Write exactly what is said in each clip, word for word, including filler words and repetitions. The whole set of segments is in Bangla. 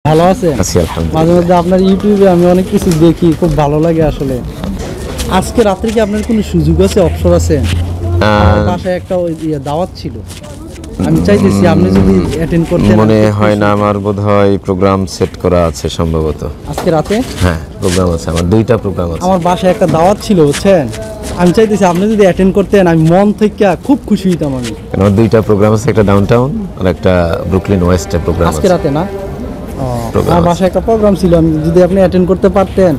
ভালো আছেন? আছি আলহামদুলিল্লাহ। মাঝে মধ্যে আপনার ইউটিউবে আমি অনেক কিছু দেখি, খুব ভালো লাগে আসলে। আজকে রাত্রে কি আপনার কোনো সুযোগ আছে, অবসর আছে? আমার বাসায় একটা ওই ইয়ে দাওয়াত ছিল, আমি চাইতেছি আপনি যদি অ্যাটেন্ড করতেন। মনে হয় না, আমার বোধহয় প্রোগ্রাম সেট করা আছে সম্ভবত আজকে রাতে। হ্যাঁ, প্রোগ্রাম আছে, আমার দুইটা প্রোগ্রাম আছে। আমার বাসায় একটা দাওয়াত ছিল বুঝছেন, আমি চাইতেছি আপনি যদি অ্যাটেন্ড করতেন, আমি মন থেকে খুব খুশি হইতাম। আমি আমার দুইটা প্রোগ্রাম আছে, একটা ডাউনটাউন আর একটা ব্রুকলিন ওয়েস্টে প্রোগ্রাম আছে। আজকে রাতে না? প্রোগ্রাম আমার আছে। বাসায় একটা প্রোগ্রাম ছিল, আমি যদি আপনি অ্যাটেন্ড করতে পারতেন।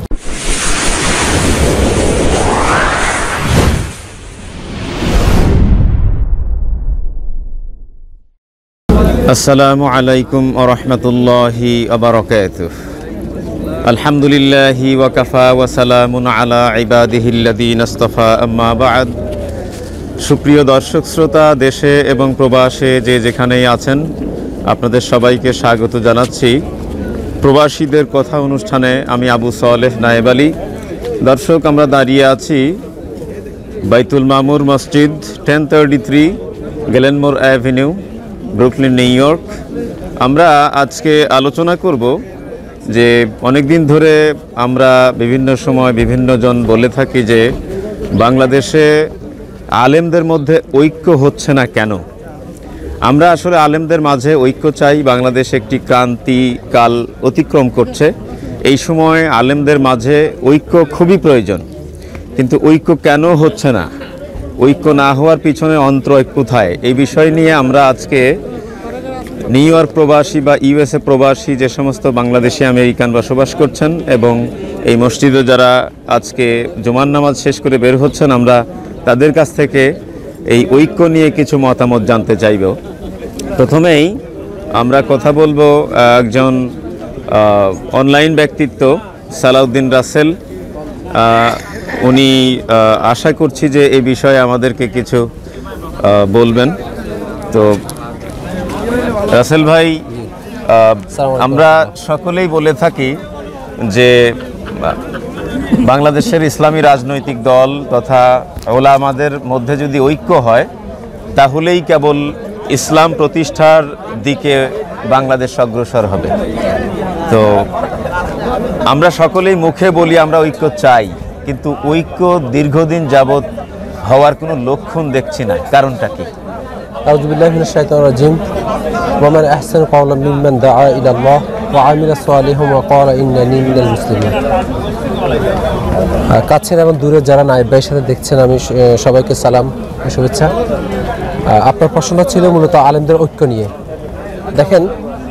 আসসালামু আলাইকুম ওয়া রাহমাতুল্লাহি ওয়া বারাকাতুহু। আলহামদুলিল্লাহি ওয়া কাফা ওয়া সালামুন আলা ইবাদিহিল্লাযীনা ইসতাফা, আম্মা বা'দ। সুপ্রিয় দর্শক শ্রোতা, দেশে এবং প্রবাসে যে যেখানেই আছেন, আপনাদের সবাইকে স্বাগত জানাচ্ছি প্রবাসীদের কথা অনুষ্ঠানে। আমি আবু সালেহ নায়েব আলী। দর্শক, আমরা দাঁড়িয়ে আছি বাইতুল মামুর মসজিদ, ten thirty three Glenmore avenue, Brooklyn, New York. আমরা আজকে আলোচনা করব যে অনেক দিন ধরে আমরা বিভিন্ন সময় বিভিন্ন জন বলে থাকি যে বাংলাদেশে আলেমদের মধ্যে ঐক্য হচ্ছে না কেন। আমরা আসলে আলেমদের মাঝে ঐক্য চাই। বাংলাদেশ একটি ক্রান্তিকাল অতিক্রম করছে, এই সময় আলেমদের মাঝে ঐক্য খুবই প্রয়োজন। কিন্তু ঐক্য কেন হচ্ছে না, ঐক্য না হওয়ার পিছনে অন্তরায় কোথায়, এই বিষয় নিয়ে আমরা আজকে নিউ ইয়র্ক প্রবাসী বা ইউএসএ প্রবাসী যে সমস্ত বাংলাদেশি আমেরিকান বসবাস করছেন এবং এই মসজিদে যারা আজকে জুমার নামাজ শেষ করে বের হচ্ছেন, আমরা তাদের কাছ থেকে এই ঐক্য নিয়ে কিছু মতামত জানতে চাইব। প্রথমেই আমরা কথা বলবো একজন অনলাইন ব্যক্তিত্ব, সালাউদ্দিন রাসেল। উনি আশা করছি যে এই বিষয়ে আমাদেরকে কিছু বলবেন। তো রাসেল ভাই, আমরা সকলেই বলে থাকি যে বাংলাদেশের ইসলামী রাজনৈতিক দল তথা ওলামাদের মধ্যে যদি ঐক্য হয়, তাহলেই কেবল ইসলাম প্রতিষ্ঠার দিকে বাংলাদেশ অগ্রসর হবে। তো আমরা সকলেই মুখে বলি আমরা ঐক্য চাই, কিন্তু ঐক্য দীর্ঘদিন যাবৎ হওয়ার কোনো লক্ষণ দেখছি না। কারণটা কি? আউযু বিল্লাহি মিনাশ শাইতানির রাজিম। ওয়া মান আহসানু কাওলাম মিম্মান দাআ ইলাল্লাহ ওয়া আমিলা সালিহান ওয়া ক্বালা ইন্নানী মিনাল মুসলিমিন। কাছের এবং দূরের যারা নায়েব ভাইয়ের সাথে দেখছেন, আমি সবাইকে সালাম ও শুভেচ্ছা। আপনার প্রশ্নটা ছিল মূলত আলেমদের ঐক্য নিয়ে। দেখেন,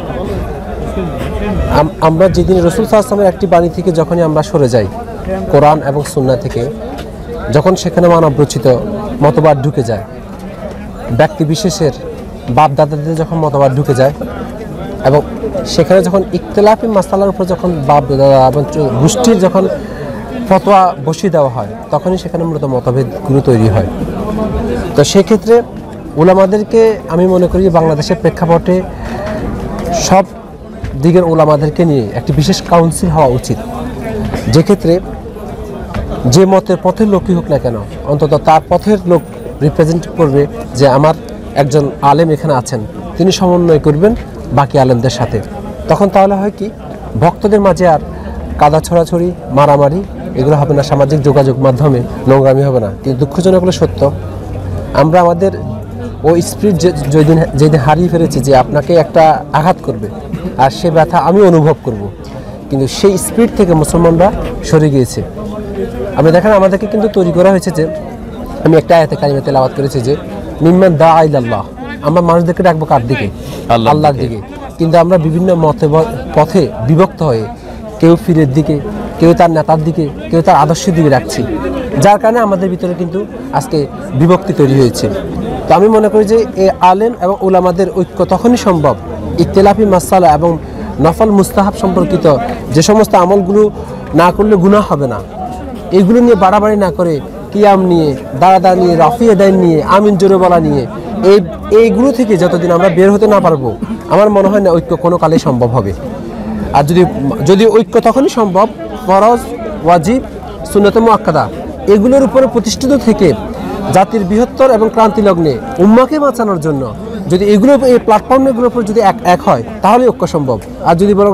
আমরা যেদিন রাসূল সাল্লাল্লাহু আলাইহি ওয়াসাল্লামের একটি বাণী থেকে যখনই আমরা সরে যাই, কোরআন এবং সুন্নাহ থেকে, যখন সেখানে মানব রচিত মতবাদ ঢুকে যায়, ব্যক্তি বিশেষের বাপ দাদাদের যখন মতবাদ ঢুকে যায় এবং সেখানে যখন ইখতিলাফি মাসালার উপর যখন বাপ দাদা এবং গোষ্ঠীর যখন ফতোয়া বসিয়ে দেওয়া হয়, তখনই সেখানে মূলত মতভেদগুলো তৈরি হয়। তো সেক্ষেত্রে উলামাদেরকে আমি মনে করি যে বাংলাদেশের প্রেক্ষাপটে সব দিকের উলামাদেরকে নিয়ে একটি বিশেষ কাউন্সিল হওয়া উচিত, যে ক্ষেত্রে যে মতের পথের লোকই হোক না কেন, অন্তত তার পথের লোক রিপ্রেজেন্ট করবে যে আমার একজন আলেম এখানে আছেন, তিনি সমন্বয় করবেন বাকি আলেমদের সাথে। তখন তাহলে হয় কি, ভক্তদের মাঝে আর কাদা ছড়াছড়ি, মারামারি এগুলো হবে না, সামাজিক যোগাযোগ মাধ্যমে নোংরামি হবে না। কিন্তু দুঃখজনক হলো সত্য, আমরা আমাদের ওই স্পিরিট যেদিন যেদিন হারিয়ে ফেলেছি যে আপনাকে একটা আঘাত করবে আর সে ব্যথা আমি অনুভব করব, কিন্তু সেই স্পিরিট থেকে মুসলমানরা সরে গিয়েছে। আমরা দেখেন, আমাদেরকে কিন্তু তৈরি করা হয়েছে যে, আমি একটা আয়াতে কারিমা তেলাওয়াত করেছি যে মিম্মান দাআ ইলাল্লাহ, আমরা মানুষদেরকে ডাকবো কার দিকে? আল্লাহর দিকে। কিন্তু আমরা বিভিন্ন মতে পথে বিভক্ত হয়ে কেউ ফিরের দিকে, কেউ তার নেতার দিকে, কেউ তার আদর্শের দিকে রাখছি, যার কারণে আমাদের ভিতরে কিন্তু আজকে বিভক্তি তৈরি হয়েছে। তো আমি মনে করি যে এই আলেম এবং উলামাদের ঐক্য তখনই সম্ভব ইখতিলাফি মাসালা এবং নফল মুস্তাহাব সম্পর্কিত যে সমস্ত আমলগুলো না করলে গুনাহ হবে না, এগুলো নিয়ে বাড়াবাড়ি না করে কিয়াম নিয়ে, দাঁড়া নিয়ে, রাফিয়ে দাইন নিয়ে, আমিন জোরে বলা নিয়ে, এই এইগুলো থেকে যতদিন আমরা বের হতে না পারবো, আমার মনে হয় না ঐক্য কোনো কালেই সম্ভব হবে। আর যদি যদি ঐক্য তখনই সম্ভব ফরজ, ওয়াজিব, সুন্নাত মুআক্কাদা এগুলোর উপরে প্রতিষ্ঠিত থেকে জাতির বৃহত্তর এবং ক্রান্তি লগ্নে উম্মাকে বাঁচানোর জন্য যদি এগুলো এই প্ল্যাটফর্মগুলোর উপর যদি এক এক হয়, তাহলে ঐক্য সম্ভব। আর যদি বরং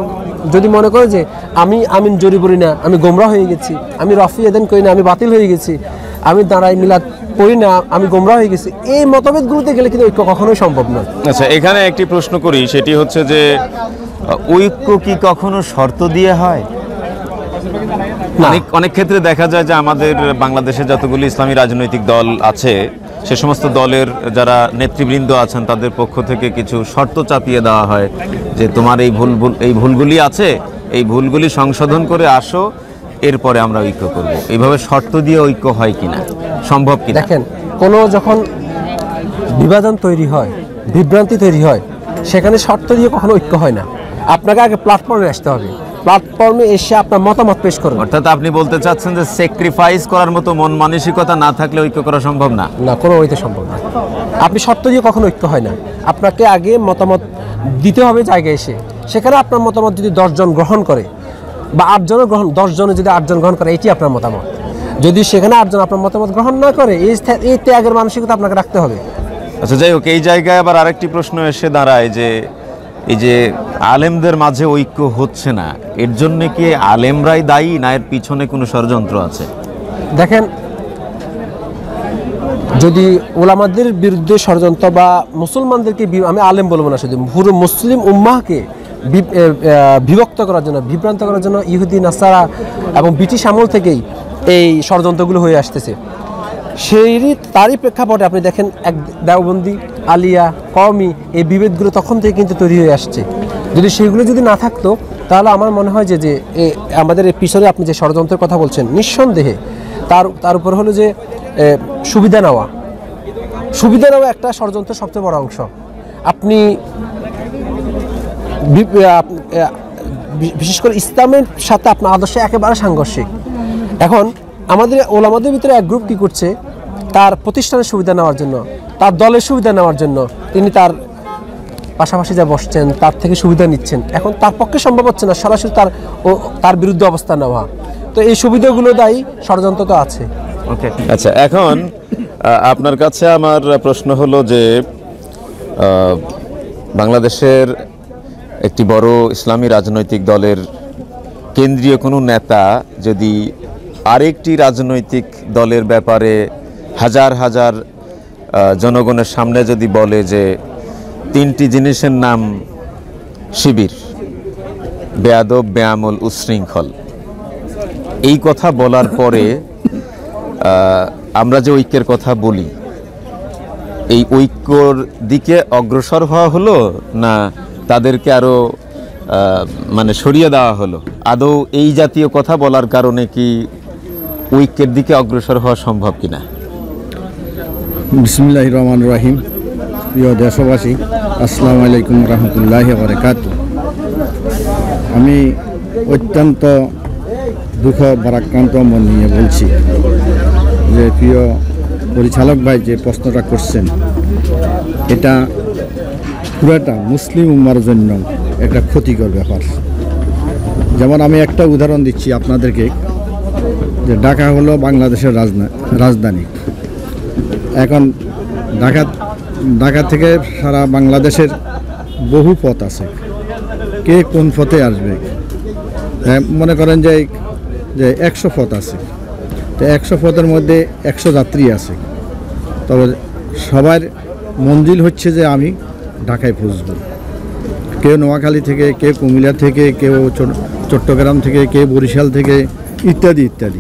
যদি মনে করে যে আমি আমিন জরি পড়ি না, আমি গোমরা হয়ে গেছি, আমি রফি এদেন করি না, আমি বাতিল হয়ে গেছি, আমি দাঁড়াই মিলাদ পড়ি না, আমি গোমরা হয়ে গেছি, এই মতভেদগুলোতে গেলে কিন্তু ঐক্য কখনোই সম্ভব নয়। আচ্ছা, এখানে একটি প্রশ্ন করি, সেটি হচ্ছে যে ঐক্য কি কখনো শর্ত দিয়ে হয়? অনেক অনেক ক্ষেত্রে দেখা যায় যে আমাদের বাংলাদেশে যতগুলি ইসলামী রাজনৈতিক দল আছে, সে সমস্ত দলের যারা নেতৃবৃন্দ আছেন তাদের পক্ষ থেকে কিছু শর্ত চাপিয়ে দেওয়া হয় যে তোমার এই ভুল ভুল এই ভুলগুলি আছে, এই ভুলগুলি সংশোধন করে আসো, এরপরে আমরা ঐক্য করব। এইভাবে শর্ত দিয়ে ঐক্য হয় কিনা, সম্ভব কিনা? দেখেন, কোনো যখন বিভাজন তৈরি হয়, বিভ্রান্তি তৈরি হয়, সেখানে শর্ত দিয়ে কখনো ঐক্য হয় না। আপনাকে আগে প্ল্যাটফর্মে আসতে হবে, প্ল্যাটফর্মে এসে আপনার মতামত পেশ করুন। অর্থাৎ আপনি বলতে চাচ্ছেন যে স্যাক্রিফাইস করার মতো মন মানসিকতা না থাকলে ঐক্য করা সম্ভব না? না, কোনো হইতে সম্ভব না। আপনি শর্ত দিয়ে কখনো ঐক্য হয় না। আপনাকে আগে মতামত দিতে হবে জায়গায় এসে। সেখানে আপনার মতামত যদি দশজন গ্রহণ করে বা আটজনও গ্রহণ দশজনে যদি আটজন গ্রহণ করে, এটি আপনার মতামত। যদি সেখানে আটজন আপনার মতামত গ্রহণ না করে, এই এই ত্যাগের মানসিকতা আপনাকে রাখতে হবে। আচ্ছা, যাই হোক, এই জায়গায় আবার আরেকটি প্রশ্ন এসে দাঁড়ায় যে এই যে আলেমদের মাঝে ঐক্য হচ্ছে না, এর জন্য কি আলেমরাই দায়ী না এর পিছনে কোনো ষড়যন্ত্র আছে? দেখেন, যদি ওলামাদের বিরুদ্ধে ষড়যন্ত্র বা মুসলমানদেরকে, আমি আলেম বলবো না, শুধু পুরো মুসলিম উম্মাহকে বিভক্ত করার জন্য, বিভ্রান্ত করার জন্য ইহুদি, নাসারা এবং ব্রিটিশ আমল থেকেই এই ষড়যন্ত্রগুলো হয়ে আসতেছে। সেই তারই প্রেক্ষাপটে আপনি দেখেন, এক দেওবন্দি, আলিয়া, কওমি, এই বিভেদগুলো তখন থেকে কিন্তু তৈরি হয়ে আসছে। যদি সেগুলো যদি না থাকতো, তাহলে আমার মনে হয় যে যে আমাদের এই পিছনে আপনি যে ষড়যন্ত্রের কথা বলছেন, নিঃসন্দেহে তার তার উপর হলো যে সুবিধা নেওয়া, সুবিধা নেওয়া একটা ষড়যন্ত্রের সবচেয়ে বড় অংশ। আপনি বিশেষ করে ইসলামের সাথে আপনার আদর্শ একেবারে সাংঘর্ষিক। এখন আমাদের ওলামাদের ভিতরে এক গ্রুপ কী করছে, তার প্রতিষ্ঠানের সুবিধা নেওয়ার জন্য, তার দলের সুবিধা নেওয়ার জন্য তিনি তার পাশাপাশি যা বসছেন, তার থেকে সুবিধা নিচ্ছেন। এখন তার পক্ষে সম্ভব হচ্ছে না সরাসরি তার ও তার বিরুদ্ধে অবস্থান নেওয়া। তো এই সুবিধাগুলো দায়ী, ষড়যন্ত্র তো আছে। ওকে, আচ্ছা, এখন আপনার কাছে আমার প্রশ্ন হলো যে বাংলাদেশের একটি বড় ইসলামী রাজনৈতিক দলের কেন্দ্রীয় কোনো নেতা যদি আরেকটি রাজনৈতিক দলের ব্যাপারে হাজার হাজার জনগণের সামনে যদি বলে যে তিনটি জিনিসের নাম শিবির, বেয়াদব, বেআমল, উচ্ছৃঙ্খল, এই কথা বলার পরে আমরা যে ঐক্যের কথা বলি, এই ঐক্যর দিকে অগ্রসর হওয়া হলো না তাদেরকে আরো মানে সরিয়ে দেওয়া হলো? আদৌ এই জাতীয় কথা বলার কারণে কি ঐক্যের দিকে অগ্রসর হওয়া সম্ভব কিনা? বিসমিল্লাহির রহমানির রহিম। প্রিয় দেশবাসী, আসসালামু আলাইকুম রহমতুল্লাহি ওয়া বারাকাতুহু। আমি অত্যন্ত দুঃখ ভারাক্রান্ত মন নিয়ে বলছি যে প্রিয় পরিচালক ভাই যে প্রশ্নটা করছেন, এটা পুরাটা মুসলিম উম্মার জন্য একটা ক্ষতিকর ব্যাপার। যেমন আমি একটা উদাহরণ দিচ্ছি আপনাদেরকে, যে ঢাকা হলো বাংলাদেশের রাজধানী। এখন ঢাকা ঢাকা থেকে সারা বাংলাদেশের বহু পথ আছে, কে কোন পথে আসবে। মনে করেন যে যে একশো পথ আছে, তো একশো পথের মধ্যে একশো যাত্রী আছে, তবে সবার মঞ্জিল হচ্ছে যে আমি ঢাকায় পৌঁছব। কেউ নোয়াখালী থেকে, কেউ কুমিল্লা থেকে, কেউ চট্টগ্রাম থেকে, কেউ বরিশাল থেকে, ইত্যাদি ইত্যাদি।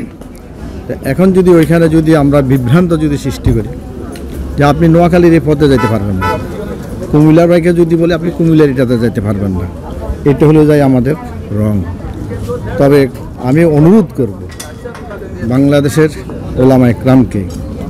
এখন যদি ওইখানে যদি আমরা বিভ্রান্ত যদি সৃষ্টি করি যে আপনি নোয়াখালীর এই পথে যেতে পারবেন না, কুমিল্লার বাইকে যদি বলে আপনি কুমিল্লার এটাতে যেতে পারবেন না, এটা হলো যাই আমাদের রং। তবে আমি অনুরোধ করব বাংলাদেশের ওলামা একরামকে,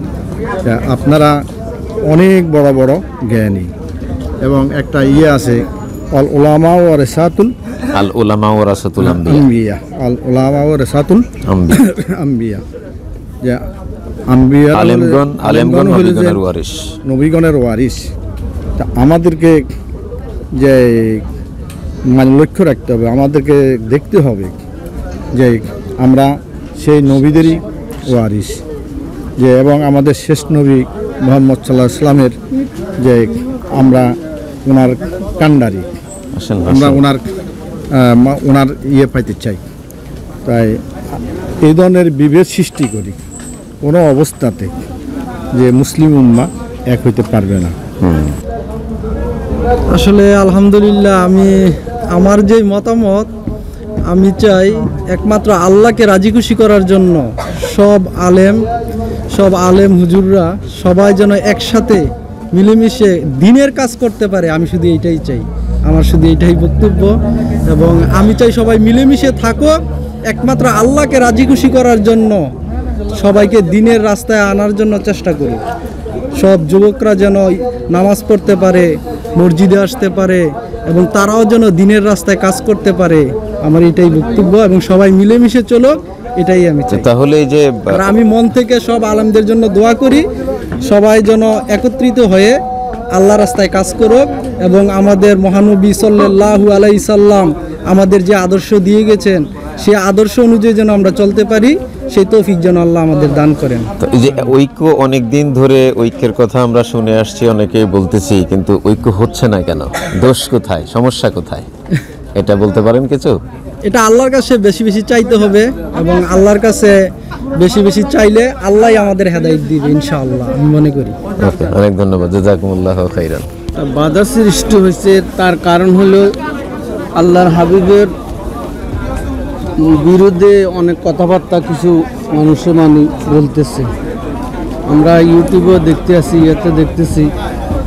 আপনারা অনেক বড় বড় জ্ঞানী, এবং একটা ইয়ে আছে আল উলামা ওয়া রাসাতুল আল উলামা ওয়া রাসাতুল আম্বিয়া, আল উলামা ওয়া রাসাতুল আম্বিয়া, যে আম্বিয়া আলেমগণ আলেমগণ নবীগণের ওয়ারিস, নবীগণের ওয়ারিস। তা আমাদেরকে যে মানে লক্ষ্য রাখতে হবে, আমাদেরকে দেখতে হবে যে আমরা সেই নবীদেরই ওয়ারিস, যে এবং আমাদের শেষ নবী মুহাম্মদ সাল্লাল্লাহু আলাইহি ওয়াসাল্লামের যে আমরা ওনার কান্ডারি, আমরা ওনার আহ, মা- ওনার ইয়ে পাইতে চাই। তাই এই ধরনের বিভেদ সৃষ্টি করি কোনো অবস্থাতে যে মুসলিম উম্মাহ এক হইতে পারবে না। আসলে আলহামদুলিল্লাহ, আমি আমার যে মতামত, আমি চাই একমাত্র আল্লাহকে রাজি খুশি করার জন্য সব আলেম সব আলেম হুজুররা সবাই যেন একসাথে মিলেমিশে দিনের কাজ করতে পারে। আমি শুধু এইটাই চাই, আমার শুধু এইটাই বক্তব্য। এবং আমি চাই সবাই মিলেমিশে থাকুক, একমাত্র আল্লাহকে রাজি খুশি করার জন্য সবাইকে দিনের রাস্তায় আনার জন্য চেষ্টা করি। সব যুবকরা যেন নামাজ পড়তে পারে, মসজিদে আসতে পারে এবং তারাও যেন দিনের রাস্তায় কাজ করতে পারে। আমার এটাই বক্তব্য এবং সবাই মিলেমিশে চলুক, এটাই আমি চাই। তাহলে এই যে আর আমি মন থেকে সব আলেমদের জন্য দোয়া করি, সবাই যেন একত্রিত হয়ে আল্লাহ রাস্তায় কাজ করুক এবং আমাদের মহানবী সাল্লাল্লাহু আলাইহি সাল্লাম আমাদের যে আদর্শ দিয়ে গেছেন সেই আদর্শ অনুযায়ী যেন আমরা চলতে পারি, সেই তৌফিক যেন আল্লাহ আমাদের দান করেন। তো এই যে ঐক্য, অনেক দিন ধরে ঐক্যের কথা আমরা শুনে আসছি, অনেকেই বলতেছি, কিন্তু ঐক্য হচ্ছে না কেন? দোষ কোথায়, সমস্যা কোথায়, এটা বলতে পারেন কিছু? এটা আল্লাহর কাছে বেশি বেশি চাইতে হবে এবং আল্লাহর কাছে বেশি বেশি চাইলে আল্লাহই আমাদের হেদায়েত দিবে ইনশাআল্লাহ, আমি মনে করি। ওকে, অনেক ধন্যবাদ, জাযাকুমুল্লাহু খাইরান। বাধা সৃষ্টি হয়েছে, তার কারণ হলো আল্লাহর হাবিবের বিরুদ্ধে অনেক কথাবার্তা কিছু মানুষে মানুষ বলতেছে। আমরা ইউটিউবেও দেখতে আসি, ইয়েতে দেখতেছি